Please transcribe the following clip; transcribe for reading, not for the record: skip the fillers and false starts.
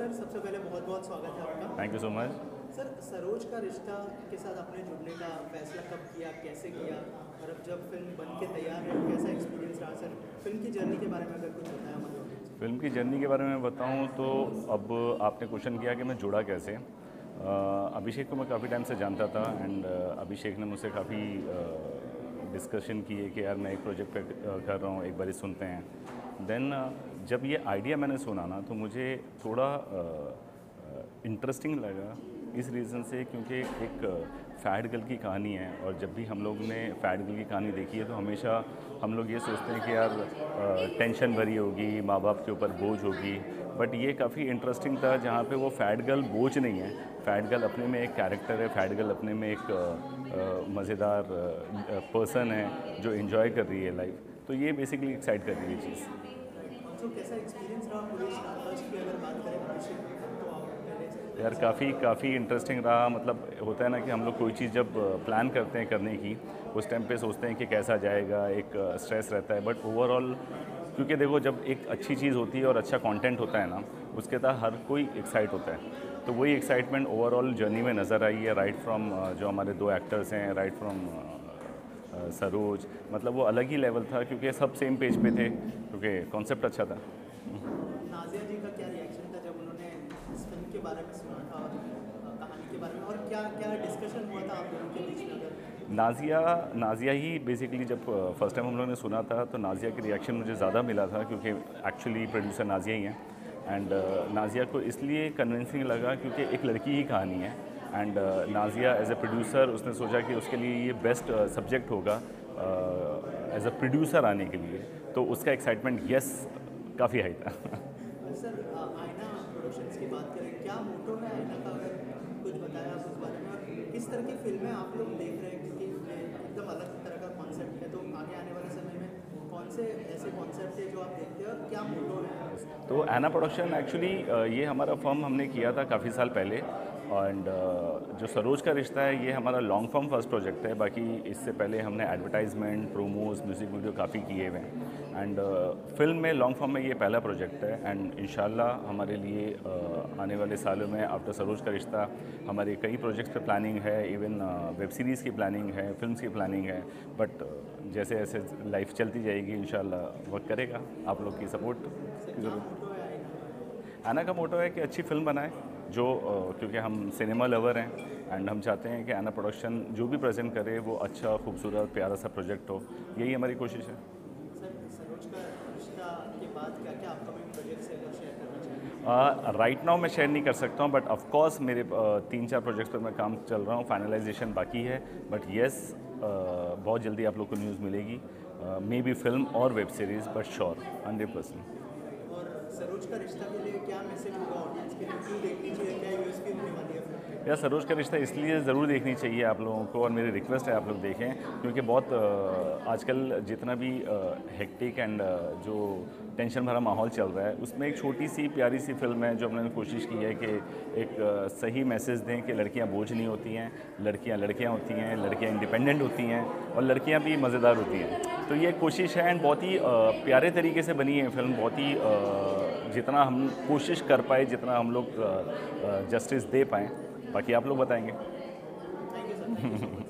Sir, सबसे पहले बहुत बहुत स्वागत है आपका। Thank you so much. Sir, Saroj का रिश्ता के साथ आपने जुड़ने का फैसला कब किया, कैसे किया, और अब जब फिल्म बन के तैयार है कैसा एक्सपीरियंस रहा सर? फिल्म की जर्नी के बारे में अगर कुछ बताया हमारे ऑडियंस को। फिल्म की जर्नी के बारे में बताऊं तो अब आपने क्वेश्चन किया कि मैं जुड़ा कैसे। अभिषेक को मैं काफ़ी टाइम से जानता था एंड अभिषेक ने मुझसे काफ़ी डिस्कशन किए कि यार मैं एक प्रोजेक्ट पे कर रहा हूँ, एक बारी सुनते हैं। देन जब ये आइडिया मैंने सुना ना तो मुझे थोड़ा इंटरेस्टिंग लगा इस रीज़न से क्योंकि एक फैड गर्ल की कहानी है और जब भी हम लोग ने फैड गर्ल की कहानी देखी है तो हमेशा हम लोग ये सोचते हैं कि यार टेंशन भरी होगी, माँ बाप के ऊपर बोझ होगी, बट ये काफ़ी इंटरेस्टिंग था जहाँ पे वो फैड गर्ल बोझ नहीं है। फैड गर्ल अपने में एक कैरेक्टर है, फैड गर्ल अपने में एक मज़ेदार पर्सन है जो एंजॉय कर रही है लाइफ। तो ये बेसिकली एक्साइट कर रही है चीज़। तो कैसा एक्सपीरियंस रहा पूरी स्टारकास्ट की अगर बात करें अभिषेक, तो आप पहले से यार काफ़ी इंटरेस्टिंग रहा। मतलब होता है ना कि हम लोग कोई चीज़ जब प्लान करते हैं करने की, उस टाइम पे सोचते हैं कि कैसा जाएगा, एक स्ट्रेस रहता है, बट ओवरऑल क्योंकि देखो जब एक अच्छी चीज़ होती है और अच्छा कंटेंट होता है ना, उसके तहत हर कोई एक्साइट होता है। तो वही एक्साइटमेंट ओवरऑल जर्नी में नज़र आई है, राइट फ्रॉम जो हमारे दो एक्टर्स हैं, राइट फ्रॉम सरोज। मतलब वो अलग ही लेवल था क्योंकि सब सेम पेज पे थे, क्योंकि कॉन्सेप्ट अच्छा था। नाजिया जी का क्या रिएक्शन था जब उन्होंने इस फिल्म के बारे में सुना था और कहानी के बारे में, और क्या क्या डिस्कशन हुआ था आप दोनों के बीच में? अगर नाज़िया ही बेसिकली जब फर्स्ट टाइम हम लोगों ने सुना था तो नाज़िया के रिएक्शन मुझे ज़्यादा मिला था क्योंकि एक्चुअली प्रोड्यूसर नाज़िया ही हैं। एंड नाज़िया को इसलिए कन्विंसिंग लगा क्योंकि एक लड़की ही कहानी है and Nazia as a producer उसने सोचा कि उसके लिए ये बेस्ट सब्जेक्ट होगा एज अ प्रोड्यूसर आने के लिए। तो उसका एक्साइटमेंट यस काफ़ी हाई था। सर, आईना प्रोडक्शंस की बात करें, क्या मोटो है आईना का, अगर कुछ बताया आप उस बारे में, और किस तरह की फिल्में आप लोग देख रहे हैं? क्योंकि ये एकदम अलग तरह का कॉन्सेप्ट है, तो आगे आने वाले समय में कौन से ऐसे कॉन्सेप्ट है जो आप देखते हैं और क्या मोटो है? तो ऐना प्रोडक्शन एक्चुअली ये हमारा फर्म हमने किया था काफ़ी साल पहले। एंड जो सरोज का रिश्ता है ये हमारा लॉन्ग फॉर्म फर्स्ट प्रोजेक्ट है। बाकी इससे पहले हमने एडवर्टाइजमेंट, प्रोमोज, म्यूज़िक वीडियो काफ़ी किए हुए हैं। एंड फिल्म में लॉन्ग फॉर्म में ये पहला प्रोजेक्ट है एंड इंशाल्लाह हमारे लिए आने वाले सालों में आफ्टर सरोज का रिश्ता हमारे कई प्रोजेक्ट्स पे प्लानिंग है। इवन वेब सीरीज़ की प्लानिंग है, फिल्म्स की प्लानिंग है। बट जैसे जैसे लाइफ चलती जाएगी इंशाल्लाह वर्क करेगा। आप लोग की सपोर्ट की ज़रूरत। ऐना का मोटो है कि अच्छी फिल्म बनाए जो क्योंकि हम सिनेमा लवर हैं एंड हम चाहते हैं कि ऐना प्रोडक्शन जो भी प्रेजेंट करे वो अच्छा, खूबसूरत, प्यारा सा प्रोजेक्ट हो। यही हमारी कोशिश है। सर, सरोज का रिश्ता के बाद क्या क्या अपकमिंग प्रोजेक्ट्स है अगर शेयर करना चाहिए? राइट नाउ मैं शेयर नहीं कर सकता हूँ, बट ऑफ कोर्स मेरे 3-4 प्रोजेक्ट्स पर मैं काम चल रहा हूँ, फाइनलाइजेशन बाकी है। बट येस बहुत जल्दी आप लोग को न्यूज़ मिलेगी, मे बी फिल्म और वेब सीरीज़, बट श्योर 100%। और सरोज का रिश्ता के लिए क्या मैसेज होगा ऑडियंस के लिए, क्यों देखनी चाहिए, क्या यूएसपी होने वाली है फिल्म की? यार सरोज का रिश्ता इसलिए ज़रूर देखनी चाहिए आप लोगों को, और मेरी रिक्वेस्ट है आप लोग देखें क्योंकि बहुत आजकल जितना भी हेक्टिक एंड जो टेंशन भरा माहौल चल रहा है उसमें एक छोटी सी प्यारी सी फिल्म है जो हमने कोशिश की है कि एक सही मैसेज दें कि लड़कियां बोझ नहीं होती हैं, लड़कियां लड़कियां होती हैं, लड़कियां इंडिपेंडेंट होती हैं और लड़कियां भी मज़ेदार होती हैं। तो ये कोशिश है एंड बहुत ही प्यारे तरीके से बनी है फिल्म। बहुत ही जितना हम कोशिश कर पाए, जितना हम लोग जस्टिस दे पाएँ, बाकी आप लोग बताएंगे। Thank you sir.